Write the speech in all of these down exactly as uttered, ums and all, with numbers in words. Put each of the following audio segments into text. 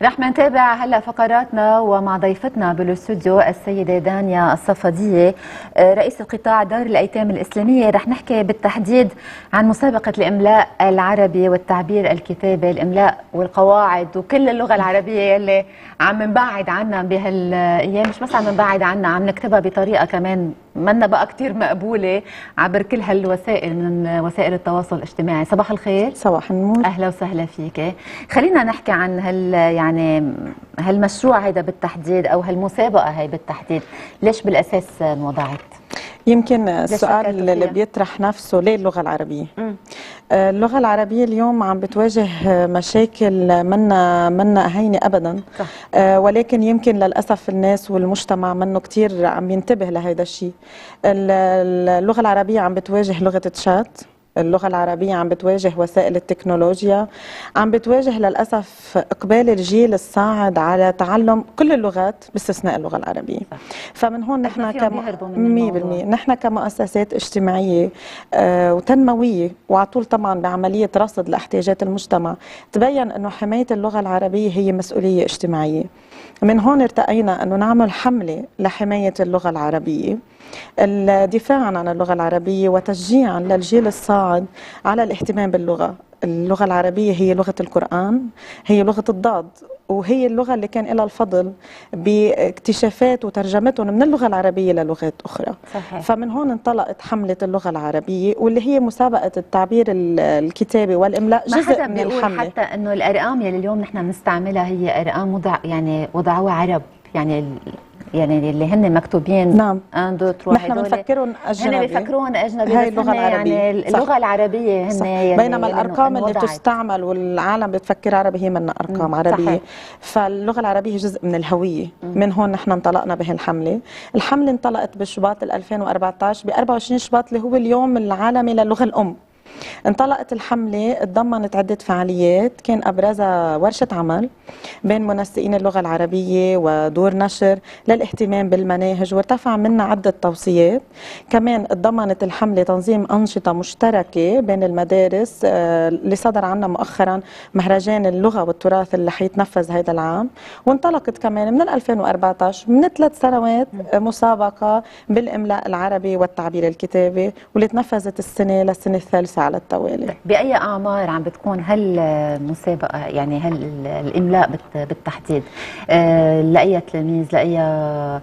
رح نتابع هلا فقراتنا ومع ضيفتنا بالاستوديو السيده دانيا الصفديه رئيس القطاع دار الايتام الاسلاميه. رح نحكي بالتحديد عن مسابقه الاملاء العربي والتعبير الكتابي، الاملاء والقواعد وكل اللغه العربيه اللي عم نبعد عنها بهالايام، مش بس عم نبعد عنها، عم نكتبها بطريقه كمان منا بقى كثير مقبوله عبر كل هالوسائل من وسائل التواصل الاجتماعي. صباح الخير. صباح النور. اهلا وسهلا فيك. خلينا نحكي عن هال يعني هالمشروع هيدا بالتحديد او هالمسابقه هي بالتحديد، ليش بالاساس انوضعت؟ يمكن السؤال اللي بيطرح نفسه ليه اللغه العربيه؟ م. اللغه العربيه اليوم عم بتواجه مشاكل منا منا هينه ابدا. صح. ولكن يمكن للاسف الناس والمجتمع منه كثير عم ينتبه لهذا الشيء. اللغه العربيه عم بتواجه لغه تشات، اللغة العربية عم بتواجه وسائل التكنولوجيا، عم بتواجه للأسف إقبال الجيل الصاعد على تعلم كل اللغات باستثناء اللغة العربية. فمن هون نحن كم مية بالمية نحن كمؤسسات اجتماعية آه وتنموية وعلى طول طبعا بعملية رصد لاحتياجات المجتمع، تبين أنه حماية اللغة العربية هي مسؤولية اجتماعية. من هون ارتأينا أنه نعمل حملة لحماية اللغة العربية، الدفاع عن اللغة العربية وتشجيعا للجيل الصاعد على الاهتمام باللغة. اللغة العربية هي لغة القرآن، هي لغة الضاد، وهي اللغة اللي كان لها الفضل باكتشافات وترجمتهم من اللغة العربية للغات أخرى. صحيح. فمن هون انطلقت حملة اللغة العربية، واللي هي مسابقة التعبير الكتابي والإملاء جزء من الحملة. حتى أنه الأرقام يلي اليوم نحن بنستعملها هي أرقام وضع يعني وضعوها عرب، يعني يعني اللي هن مكتوبين. نعم. واحد اثنين ثلاثة نحن بنفكرهم اجنبي، هن بيفكرون اجنبي، هاي اللغه العربيه. يعني اللغه العربيه هن يعني بينما الارقام اللي تستعمل والعالم بتفكر عربي هي منا ارقام مم. عربيه. صحيح. فاللغه العربيه جزء من الهويه. مم. من هون نحن انطلقنا بهالحمله. الحمله انطلقت بشباط ألفين وأربعة عشر ب أربعة وعشرين شباط اللي هو اليوم العالمي للغه الام. انطلقت الحملة، تضمنت عدة فعاليات، كان أبرزها ورشة عمل بين منسقين اللغة العربية ودور نشر للاهتمام بالمناهج، وارتفع منا عدة توصيات. كمان تضمنت الحملة تنظيم أنشطة مشتركة بين المدارس اللي صدر عنا مؤخرا مهرجان اللغة والتراث اللي حيتنفذ هذا العام. وانطلقت كمان من ألفين وأربعة عشر من ثلاث سنوات مسابقة بالإملاء العربي والتعبير الكتابي، واللي تنفذت السنة للسنة الثالثة على التوالي. بأي أعمار عم بتكون هالمسابقة، يعني هل الإملاء بالتحديد؟ أه لأي تلاميذ، لأي أه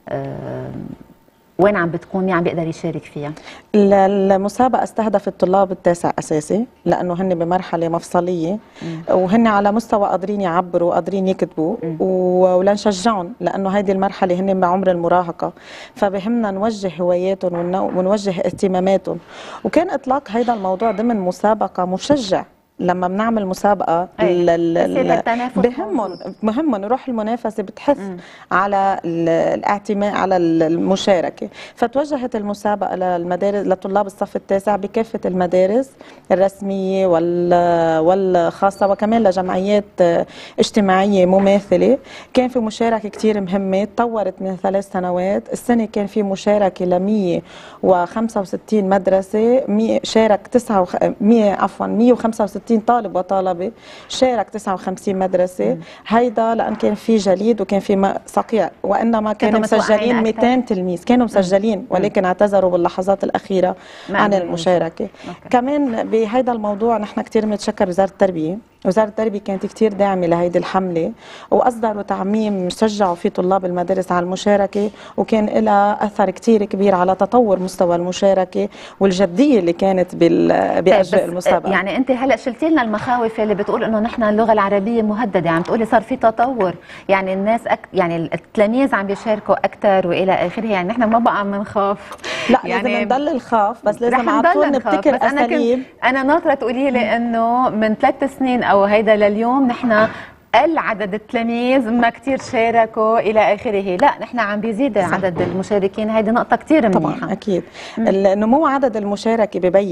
وين عم بتكون، مين عم بيقدر يشارك فيها؟ المسابقة استهدفت الطلاب التاسع أساسي، لأنه هن بمرحلة مفصلية. مم. وهن على مستوى قادرين يعبروا قادرين يكتبوا، ولنشجعهم لأنه هيدي المرحلة هن بعمر المراهقة، فبهمنا نوجه هواياتهم ونوجه اهتماماتهم. وكان إطلاق هيدا الموضوع ضمن مسابقة مشجع. لما بنعمل مسابقة بهمهم مهمهم روح المنافسة، بتحث م. على الاعتماء على المشاركة. فتوجهت المسابقة للمدارس لطلاب الصف التاسع بكافة المدارس الرسمية والخاصة، وكمان لجمعيات اجتماعية مماثلة. كان في مشاركة كتير مهمة، تطورت من ثلاث سنوات. السنة كان في مشاركة ل مية وخمسة وستين مدرسة، شارك تسعة وخ... مية عفوا مية وخمسة وستين طالب وطالبة، شارك تسعة وخمسين مدرسة. مم. هيدا لأن كان في جليد وكان في صقيع، وإنما كانوا مسجلين مئتين تلميذ، كانوا مسجلين. مم. ولكن اعتذروا باللحظات الأخيرة عن المشاركة. مم. كمان بهيدا الموضوع نحن كتير بنتشكر وزارة التربية. وزارة التربية كانت كتير داعمة لهيدي الحملة، وأصدروا تعميم شجعوا فيه طلاب المدارس على المشاركة، وكان لها أثر كتير كبير على تطور مستوى المشاركة والجدية اللي كانت بأجواء المسابقة. يعني أنت هلأ شلتي لنا المخاوف اللي بتقول إنه نحن اللغة العربية مهددة، عم تقولي صار في تطور، يعني الناس أك... يعني التلاميذ عم بيشاركوا أكثر وإلى آخره، يعني نحن ما بقى عم نخاف. لا يعني لازم نضل الخاف، بس لازم على طول نبتكر أساليب. أنا ناطرة تقولي لي إنه من ثلاث سنين أو هيدا لليوم نحن قل عدد التلاميذ، ما كتير شاركوا إلى آخره. لا نحن عم بيزيد عدد المشاركين، هيدي نقطة كتير منيحة. طبعا أكيد. النمو عدد المشاركة ببين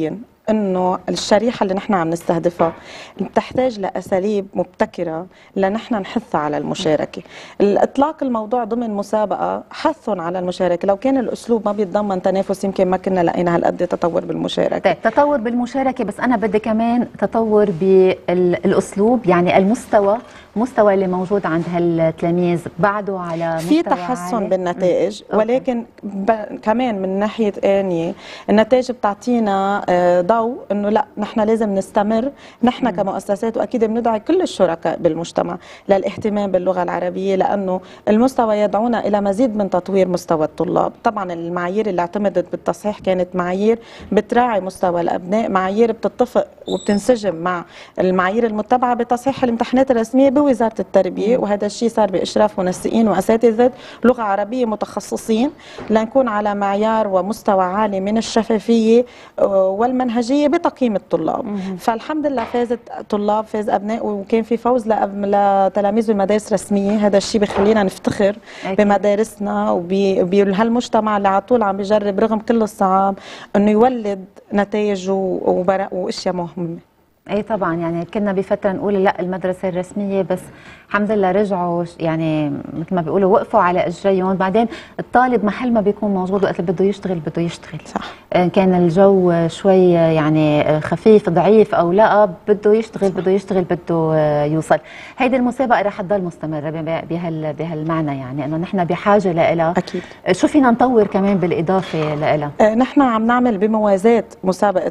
انه الشريحه اللي نحن عم نستهدفها بتحتاج لاساليب مبتكره لنحن نحث على المشاركه. الاطلاق الموضوع ضمن مسابقه حثهم على المشاركه، لو كان الاسلوب ما بيتضمن تنافس يمكن ما كنا لقينا هالقد تطور بالمشاركه. طيب تطور بالمشاركه، بس انا بدي كمان تطور بالاسلوب، يعني المستوى مستوى اللي موجود عند هالتلاميذ بعده على مستوى في تحسن عالي. بالنتائج، ولكن كمان من ناحيه ثانيه النتائج بتعطينا ضوء انه لا نحن لازم نستمر نحن كمؤسسات، واكيد بندعي كل الشركاء بالمجتمع للاهتمام باللغه العربيه، لانه المستوى يدعونا الى مزيد من تطوير مستوى الطلاب. طبعا المعايير اللي اعتمدت بالتصحيح كانت معايير بتراعي مستوى الابناء، معايير بتتفق وبتنسجم مع المعايير المتبعه بتصحيح الامتحانات الرسميه بوزاره التربيه، وهذا الشيء صار باشراف منسقين واساتذه لغه عربيه متخصصين لنكون على معيار ومستوى عالي من الشفافيه والمنهجيه بتقييم الطلاب. مم. فالحمد لله فازت طلاب، فاز ابناء، وكان في فوز لتلاميذ المدارس الرسميه. هذا الشيء بخلينا نفتخر أكيد بمدارسنا وبهالمجتمع اللي على طول عم بيجرب رغم كل الصعاب انه يولد نتائج واشياء مهمه. اي طبعا، يعني كنا بفتره نقول لا المدرسه الرسميه، بس الحمد لله رجعوا يعني مثل ما بيقولوا وقفوا على اجريهم. بعدين الطالب محل ما بيكون موجود وقت اللي بده يشتغل بده يشتغل، صح. ان كان الجو شوي يعني خفيف ضعيف او لا بده يشتغل بده يشتغل بده يوصل. هيدي المسابقه رح تضل مستمره بهال بهالمعنى، يعني انه نحن بحاجه لها اكيد. شو فينا نطور كمان بالاضافه لها؟ نحن عم نعمل بموازاه مسابقه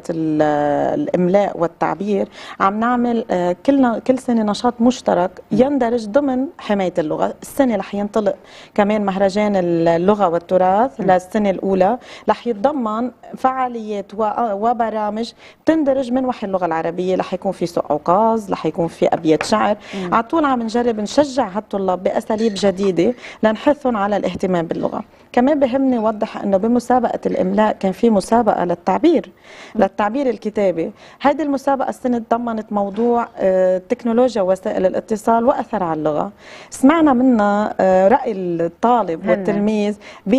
الاملاء والتعبير، عم نعمل كلنا كل سنه نشاط مشترك يندرج ضمن حمايه اللغه. السنه رح ينطلق كمان مهرجان اللغه والتراث للسنه الاولى، رح يتضمن فعاليات وبرامج تندرج من وحي اللغه العربيه. رح يكون في سوق عكاظ، رح يكون في ابيات شعر. على طول عم نجرب نشجع هالطلاب باساليب جديده لنحثهم على الاهتمام باللغه. كمان بهمني اوضح انه بمسابقه الاملاء كان في مسابقه للتعبير للتعبير الكتابي. هذه المسابقه السنه تضمنت موضوع تكنولوجيا وسائل الاتصال واثر على اللغه. سمعنا منها راي الطالب والتلميذ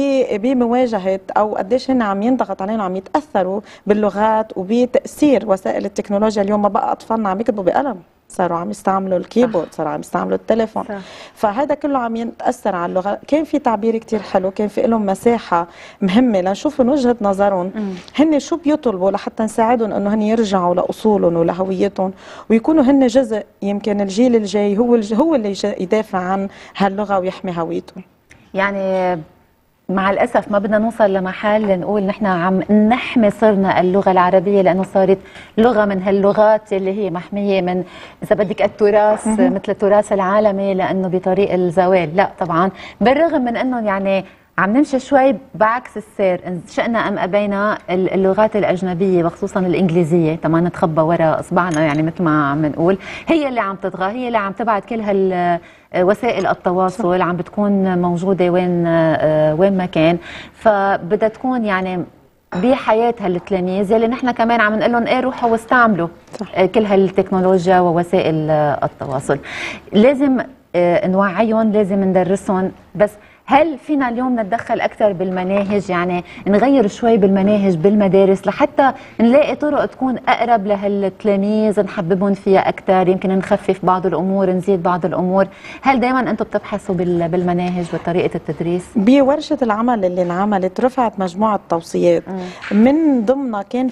بمواجهه او قديش هن عم ينضغط عليهم عم يتاثروا باللغات وبتاثير وسائل التكنولوجيا. اليوم ما بقى اطفالنا عم يكتبوا بقلم، صاروا عم يستعملوا الكيبورد، صاروا عم يستعملوا التليفون، صح. فهذا كله عم يتاثر على اللغه. كان في تعبير كتير حلو، كان في لهم مساحه مهمه لنشوف من وجهه نظرهم هن شو بيطلبوا لحتى نساعدهم انه هن يرجعوا لاصولهم ولهويتهم ويكونوا هن جزء. يمكن الجيل الجاي هو هو اللي يدافع عن هاللغه ويحمي هويته. يعني مع الأسف ما بدنا نوصل لمحل نقول نحن عم نحمي صرنا اللغة العربية، لأنه صارت لغة من هاللغات اللي هي محمية من إذا بدك التراث مثل التراث العالمي، لأنه بطريق الزوال. لا طبعا، بالرغم من أنه يعني عم نمشي شوي بعكس السير، إن شئنا أم أبينا اللغات الأجنبية وخصوصا الإنجليزية طبعا نتخبى وراء إصبعنا، يعني مثل ما عم نقول هي اللي عم تطغى، هي اللي عم تبعد كل هال وسائل التواصل عم بتكون موجودة وين وين ما كان، فبدها تكون يعني بحياة هالتلاميذ اللي نحن كمان عم نقول لهم ايه روحوا واستعملوا صح. كل هالتكنولوجيا ووسائل التواصل. لازم نوعيهم، لازم ندرسهم، بس هل فينا اليوم نتدخل أكثر بالمناهج، يعني نغير شوي بالمناهج بالمدارس لحتى نلاقي طرق تكون أقرب لهالتلاميذ نحببهم فيها أكثر، يمكن نخفف بعض الأمور نزيد بعض الأمور؟ هل دائما أنتم بتبحثوا بالمناهج وطريقة التدريس؟ بورشة العمل اللي انعملت رفعت مجموعة توصيات م. من ضمنها كان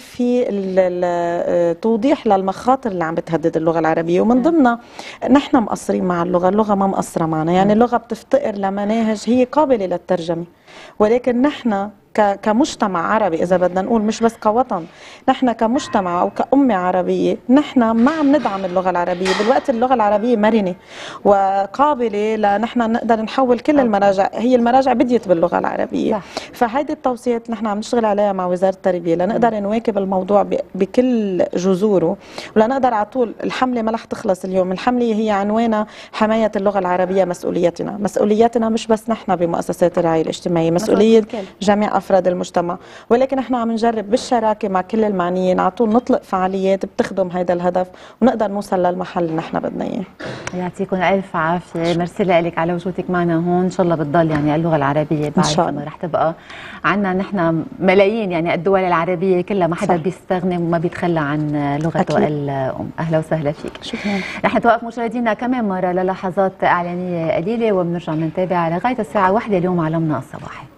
في توضيح للمخاطر اللي عم بتهدد اللغة العربية، ومن ضمنها نحن مقصرين مع اللغة، اللغة ما مقصرة معنا، يعني اللغة بتفتقر لمناهج هي قابلة للترجمة، ولكن نحن كمجتمع عربي إذا بدنا نقول مش بس كوطن، نحن كمجتمع أو كأمة عربية نحن ما عم ندعم اللغة العربية بالوقت اللغة العربية مرنة وقابلة لنحن نقدر نحول كل المراجع، هي المراجع بديت باللغة العربية. فهيدي التوصيات نحن عم نشتغل عليها مع وزارة التربية لنقدر نواكب الموضوع بكل جذوره، ولنقدر على طول. الحملة ما رح تخلص اليوم، الحملة هي عنوانها حماية اللغة العربية مسؤوليتنا. مسؤوليتنا مش بس نحن بمؤسسات الرعاية الاجتماعية، مسؤولية جميع افراد المجتمع، ولكن احنا عم نجرب بالشراكه مع كل المعنيين على طول نطلق فعاليات بتخدم هذا الهدف ونقدر نوصل للمحل اللي نحن بدنا اياه. يعطيكم الف عافيه، ميرسي لك على وجودك معنا هون. ان شاء الله بتضل يعني اللغه العربيه بعد ما رح تبقى عندنا نحن ملايين، يعني الدول العربيه كلها ما حدا بيستغني وما بيتخلى عن لغته الام. اهلا وسهلا فيك. شكرا. رح نتوقف مشاهدينا كمان مره للحظات اعلانيه قليله وبنرجع بنتابع لغايه الساعه واحدة اليوم عالمنا الصباحي.